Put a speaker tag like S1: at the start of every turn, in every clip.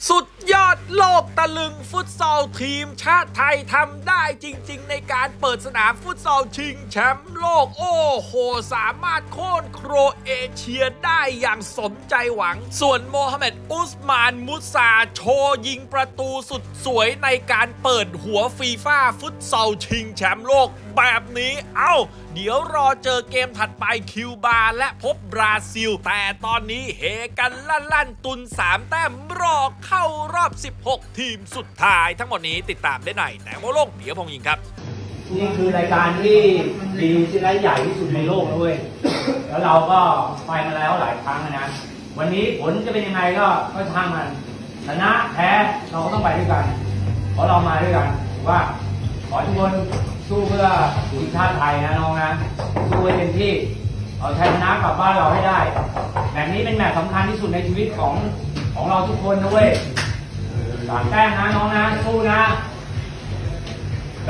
S1: สุดยอดโลกตะลึงฟุตซอลทีมชาติไทยทำได้จริงๆในการเปิดสนามฟุตซอลชิงแชมป์โลกโอ้โหสามารถโค่นโครเอเชียได้อย่างสมใจหวังส่วนโมฮัมเหม็ดอุสมานมุซาโชว์ยิงประตูสุดสวยในการเปิดหัวฟีฟ่าฟุตซอลชิงแชมป์โลกแบบนี้เดี๋ยวรอเจอเกมถัดไปคิวบาและพบบราซิลแต่ตอนนี้เฮกันลั่นตุน3 แต้มรอเข้ารอบ16 ทีมสุดท้ายทั้งหมดนี้ติดตามได้ในแตงโมโลกเดี๋ยวพงยิงครับ
S2: นี่คือรายการที่ดีที่ได้ใหญ่ที่สุดในโลกด้วยแล้วเราก็ไปมาแล้วหลายครั้งนะวันนี้ผลจะเป็นยังไงก็ช่างมันชนะแพ้เราก็ต้องไปด้วยกันเพราะเรามาด้วยกันว่าขอทุกคนสู้เพื่อทีมชาติไทยนะน้องนะสู้ให้เต็มที่เอาชัยชนะกลับบ้านเราให้ได้แมตช์นี้เป็นแมตช์สำคัญที่สุดในชีวิตของเราทุกคนด้วย3 แต้มนะน้องนะสู้นะไป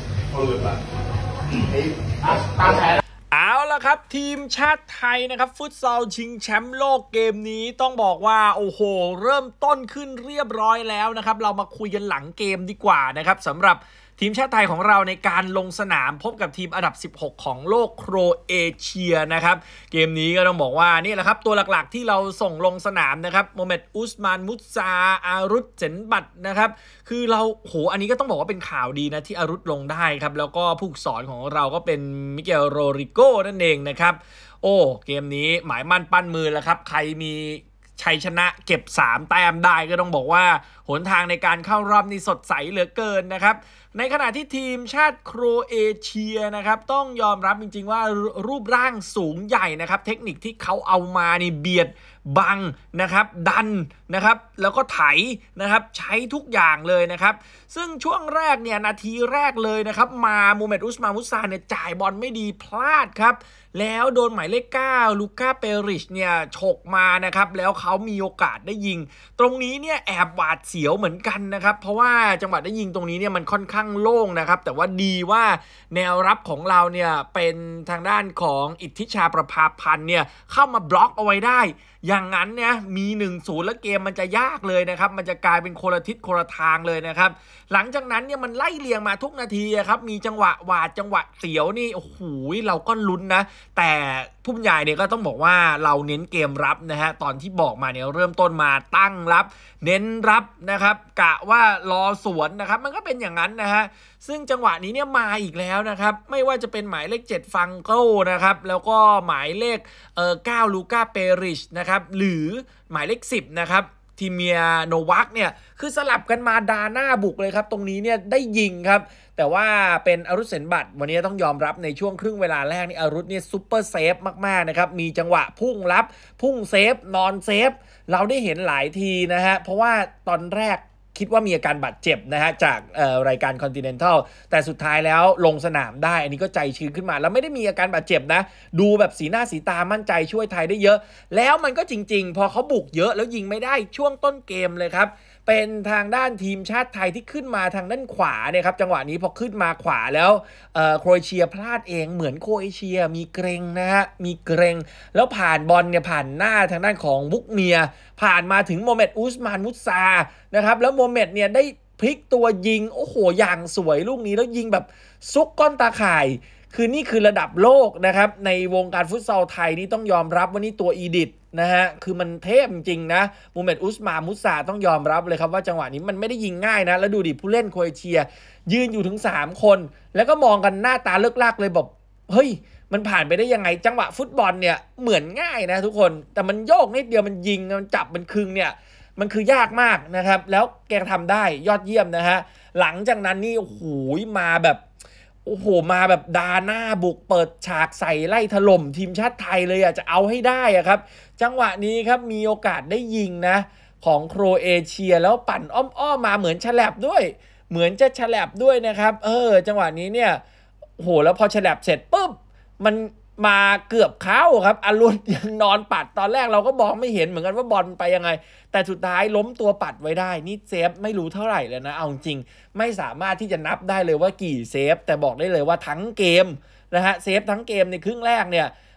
S1: เอาละครับทีมชาติไทยนะครับฟุตซอลชิงแชมป์โลกเกมนี้ต้องบอกว่าโอ้โหเริ่มต้นขึ้นเรียบร้อยแล้วนะครับเรามาคุยกันหลังเกมดีกว่านะครับสำหรับทีมชาติไทยของเราในการลงสนามพบกับทีมอันดับ16ของโลกโครเอเชียนะครับเกมนี้ก็ต้องบอกว่านี่แหละครับตัวหลักๆที่เราส่งลงสนามนะครับโมฮัมเหม็ดอุสมานมุซาอารุษเจนบัตนะครับคือเราอันนี้ก็ต้องบอกว่าเป็นข่าวดีนะที่อารุษลงได้ครับแล้วก็ผู้สอนของเราก็เป็นมิเกลโรริโกนั่นเองนะครับเกมนี้หมายมั่นปั้นมือแล้วครับใครมีชัยชนะเก็บ3 แต้มได้ก็ต้องบอกว่าหนทางในการเข้ารอบนี้สดใสเหลือเกินนะครับในขณะที่ทีมชาติโครเอเชียนะครับต้องยอมรับจริงๆว่ารูปร่างสูงใหญ่นะครับเทคนิคที่เขาเอามานี่เบียดบังนะครับดันนะครับแล้วก็ไถนะครับใช้ทุกอย่างเลยนะครับซึ่งช่วงแรกเนี่ยนาทีแรกเลยนะครับมาโมฮัมเหม็ดอุสมานมุซาเนี่ยจ่ายบอลไม่ดีพลาดครับแล้วโดนหมายเลข9ลูก้าเปริชเนี่ยฉกมานะครับแล้วเขามีโอกาสได้ยิงตรงนี้เนี่ยแอบหวาดเสียวเหมือนกันนะครับเพราะว่าจังหวะได้ยิงตรงนี้เนี่ยมันค่อนข้างโล่งนะครับแต่ว่าดีว่าแนวรับของเราเนี่ยเป็นทางด้านของอิทธิชาประภาพันธ์เนี่ยเข้ามาบล็อกเอาไว้ได้อย่างนั้นเนี่ยมี 1-0 แล้วเกมมันจะยากเลยนะครับมันจะกลายเป็นคนละทิศคนละทางเลยนะครับหลังจากนั้นเนี่ยมันไล่เลียงมาทุกนาทีครับมีจังหวะหวาดจังหวะเสียวนี่โอ้โหเราก็ลุ้นนะแต่ผู้บรรยายเนี่ยก็ต้องบอกว่าเราเน้นเกมรับนะฮะตอนที่บอกมาเนี่ยเริ่มต้นมาตั้งรับเน้นรับนะครับกะว่ารอสวนนะครับมันก็เป็นอย่างนั้นนะฮะซึ่งจังหวะนี้เนี่ยมาอีกแล้วนะครับไม่ว่าจะเป็นหมายเลข7ฟังโก้นะครับแล้วก็หมายเลข9ลูก้าเปริชนะครับหรือหมายเลข10นะครับทีเมียโนวัคเนี่ยคือสลับกันมาดาหน้าบุกเลยครับตรงนี้เนี่ยได้ยิงครับแต่ว่าเป็นอารุษเซนบัตวันนี้ต้องยอมรับในช่วงครึ่งเวลาแรกนี่อารุษเนี่ยซุปเปอร์เซฟมากๆนะครับมีจังหวะพุ่งรับพุ่งเซฟนอนเซฟเราได้เห็นหลายทีนะฮะเพราะว่าตอนแรกคิดว่ามีอาการบาดเจ็บนะฮะจากรายการ Continental แต่สุดท้ายแล้วลงสนามได้อันนี้ก็ใจชื้นขึ้นมาแล้วไม่ได้มีอาการบาดเจ็บนะดูแบบสีหน้าสีตามั่นใจช่วยไทยได้เยอะแล้วมันก็จริงๆพอเขาบุกเยอะแล้วยิงไม่ได้ช่วงต้นเกมเลยครับเป็นทางด้านทีมชาติไทยที่ขึ้นมาทางด้านขวาเนี่ยครับจังหวะนี้พอขึ้นมาขวาแล้วโครเอเชียพลาดเองเหมือนโครเอเชียมีเกรงนะฮะมีเกรงแล้วผ่านบอลเนี่ยผ่านหน้าทางด้านของบุกเมียผ่านมาถึงโมฮัมเหม็ดอุสมานมุซานะครับแล้วโมฮัมเหม็ดเนี่ยได้พลิกตัวยิงโอ้โหอย่างสวยลูกนี้แล้วยิงแบบซุกก้อนตาข่ายคือนี่คือระดับโลกนะครับในวงการฟุตซอลไทยนี่ต้องยอมรับว่านี่ตัวอีดิทนะฮะคือมันเทพจริงๆนะโมฮัมเหม็ดอุสมานมุซาต้องยอมรับเลยครับว่าจังหวะนี้มันไม่ได้ยิงง่ายนะแล้วดูดิผู้เล่นโครเอเชียยืนอยู่ถึง3 คนแล้วก็มองกันหน้าตาเลิกลากเลยแบบเฮ้ยมันผ่านไปได้ยังไงจังหวะฟุตบอลเนี่ยเหมือนง่ายนะทุกคนแต่มันโยกนิดเดียวมันยิงมันจับมันคึงเนี่ยมันคือยากมากนะครับแล้วแกทำได้ยอดเยี่ยมนะฮะหลังจากนั้นนี่โอ้โหมาแบบดาหน้าบุกเปิดฉากใส่ไล่ถล่มทีมชาติไทยเลยจะเอาให้ได้ครับจังหวะนี้ครับมีโอกาสได้ยิงนะของโครเอเชียแล้วปั่นอ้อมมาเหมือนฉลับด้วยเหมือนจะฉลับด้วยนะครับจังหวะนี้เนี่ยแล้วพอฉลับเสร็จปุ๊บมันมาเกือบเข้าครับอารุณยังนอนปัดตอนแรกเราก็มองไม่เห็นเหมือนกันว่าบอลไปยังไงแต่สุดท้ายล้มตัวปัดไว้ได้นี่เซฟไม่รู้เท่าไหร่เลยนะเอาจริงไม่สามารถที่จะนับได้เลยว่ากี่เซฟแต่บอกได้เลยว่าทั้งเกมนะฮะเซฟทั้งเกมในครึ่งแรกเนี่ย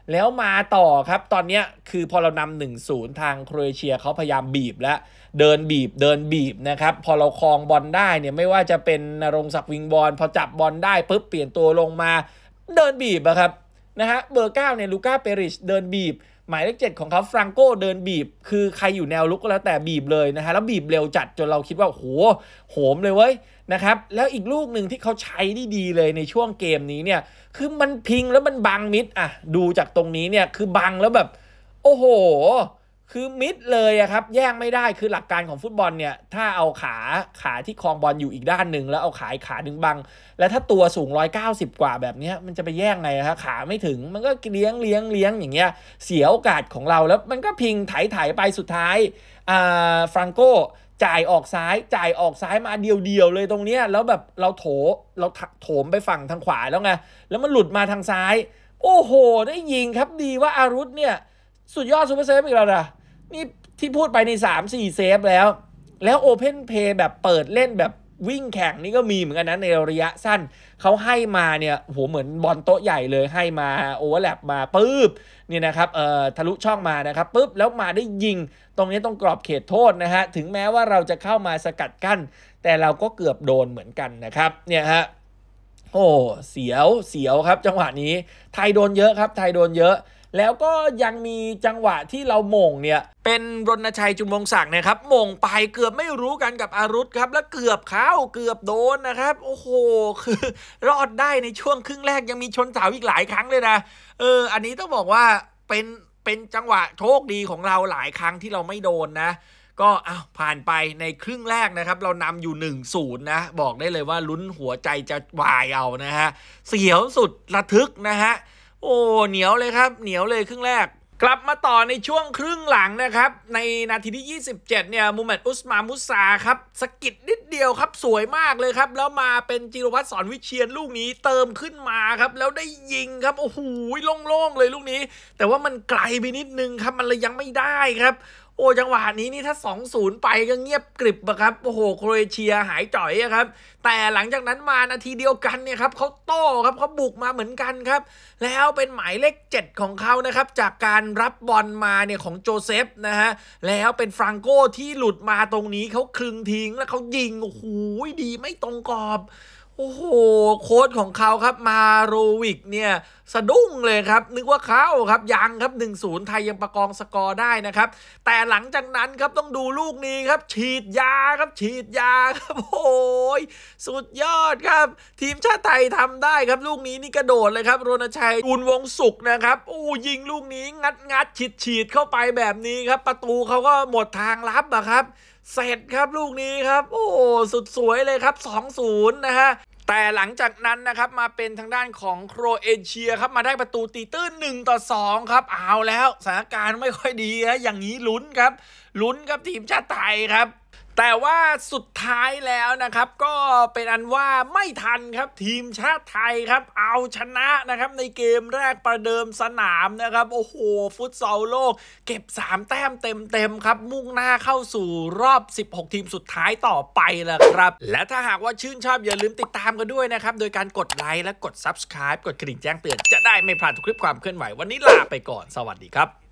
S1: แล้วมาต่อครับตอนนี้คือพอเรานำ 1-0 ทางโครเอเชียเขาพยายามบีบแล้วเดินบีบนะครับพอเราครองบอลได้เนี่ยไม่ว่าจะเป็นณรงค์ศักดิ์วิงบอลพอจับบอลได้ปุ๊บเปลี่ยนตัวลงมาเดินบีบอะครับนะฮะเบอร์9เนี่ยลูก้าเปริชเดินบีบหมายเลข7ของเขาฟรังโกเดินบีบคือใครอยู่แนวลุกก็แล้วแต่บีบเลยนะฮะแล้วบีบเร็วจัดจนเราคิดว่าโหมเลยเว้ยนะครับแล้วอีกลูกหนึ่งที่เขาใช้ได้ดีเลยในช่วงเกมนี้เนี่ยคือมันพิงแล้วมันบังมิดอ่ะดูจากตรงนี้เนี่ยคือบังแล้วแบบโอ้โหคือมิดเลยอะครับแย่งไม่ได้คือหลักการของฟุตบอลเนี่ยถ้าเอาขาที่ครองบอลอยู่อีกด้านหนึ่งแล้วเอาขาหนึ่งบังแล้วถ้าตัวสูง190กว่าแบบนี้มันจะไปแย่งไงครับขาไม่ถึงมันก็เลี้ยงอย่างเงี้ยเสียโอกาสของเราแล้วมันก็พิงไถไปสุดท้ายฟรังโกจ่ายออกซ้ายมาเดียวเลยตรงเนี้ยแล้วแบบเราโถมไปฝั่งทางขวาแล้วไงแล้วมันหลุดมาทางซ้ายโอ้โหได้ยิงครับดีว่าอารุธเนี่ยสุดยอดซูเปอร์เซฟอีกแล้วนะนี่ที่พูดไปใน 3-4 เซฟแล้วโอเพนเพย์แบบเปิดเล่นแบบวิ่งแข่งนี่ก็มีเหมือนกันนะในระยะสั้นเขาให้มาเนี่ยโหเหมือนบอลโต๊ะใหญ่เลยให้มาโอเวอร์แลปมาปึ๊บเนี่ยนะครับทะลุช่องมานะครับปึ๊บแล้วมาได้ยิงตรงนี้ต้องกรอบเขตโทษนะฮะถึงแม้ว่าเราจะเข้ามาสกัดกั้นแต่เราก็เกือบโดนเหมือนกันนะครับเนี่ยฮะโอ้เสียวครับจังหวะนี้ไทยโดนเยอะครับไทยโดนเยอะแล้วก็ยังมีจังหวะที่เราหม่งเนี่ยเป็นรณชัยจุลวงศ์ศักดิ์นะครับหม่งไปเกือบไม่รู้กันกับอารุธครับแล้วเกือบโดนนะครับโอ้โหคือรอดได้ในช่วงครึ่งแรกยังมีชนเสาอีกหลายครั้งเลยนะอันนี้ต้องบอกว่าเป็นจังหวะโชคดีของเราหลายครั้งที่เราไม่โดนนะก็ผ่านไปในครึ่งแรกนะครับเรานำอยู่ 1-0 นะบอกได้เลยว่าลุ้นหัวใจจะวายเอานะฮะเสียวสุดระทึกนะฮะโอ้เหนียวเลยครับเหนียวเลยครึ่งแรกกลับมาต่อในช่วงครึ่งหลังนะครับในนาทีที่27เนี่ยมูฮัมหมัดอุสมามุซาครับสกิดนิดเดียวครับสวยมากเลยครับแล้วมาเป็นจิรวัตรสอนวิเชียรลูกนี้เติมขึ้นมาครับแล้วได้ยิงครับโอ้โหโล่งๆเลยลูกนี้แต่ว่ามันไกลไปนิดนึงครับมันเลยยังไม่ได้ครับโอ้จังหวะนี้นี่ถ้า 2-0 ไปก็เงียบกริบอะครับโอ้โหโครเอเชียหายจ่อยอะครับแต่หลังจากนั้นมานาทีเดียวกันเนี่ยครับเขาโต้ครับเขาบุกมาเหมือนกันครับแล้วเป็นหมายเลข7ของเขานะครับจากการรับบอลมาเนี่ยของโจเซฟนะฮะแล้วเป็นฟรังโกที่หลุดมาตรงนี้เขาคลึงทิ้งแล้วเขายิงโอ้โหดีไม่ตรงกรอบโอ้โหโค้ชของเขาครับมาโรวิกเนี่ยสะดุ้งเลยครับนึกว่าเขาครับยังครับ 1-0 ไทยยังประคองสกอร์ได้นะครับแต่หลังจากนั้นครับต้องดูลูกนี้ครับฉีดยาครับโอ้ยสุดยอดครับทีมชาติไทยทำได้ครับลูกนี้นี่กระโดดเลยครับรณชัยอุลวงศ์สุขนะครับโอ้ยิงลูกนี้งัดฉีดเข้าไปแบบนี้ครับประตูเขาก็หมดทางรับอะครับเสร็จครับลูกนี้ครับโอ้สุดสวยเลยครับ 2-0 นะฮะแต่หลังจากนั้นนะครับมาเป็นทางด้านของโครเอเชียครับมาได้ประตูตีตื้น1-2ครับเอาแล้วสถานการณ์ไม่ค่อยดีนะอย่างนี้ลุ้นครับทีมชาติไทยครับแต่ว่าสุดท้ายแล้วนะครับก็เป็นอันว่าไม่ทันครับทีมชาติไทยครับเอาชนะนะครับในเกมแรกประเดิมสนามนะครับโอ้โหฟุตซอลโลกเก็บ3แต้มเต็มครับมุ่งหน้าเข้าสู่รอบ16ทีมสุดท้ายต่อไปแล้วครับและถ้าหากว่าชื่นชอบอย่าลืมติดตามกันด้วยนะครับโดยการกดไลค์และกด Subscribe กดกระดิ่งแจ้งเตือนจะได้ไม่พลาดทุกคลิปความเคลื่อนไหววันนี้ลาไปก่อนสวัสดีครับ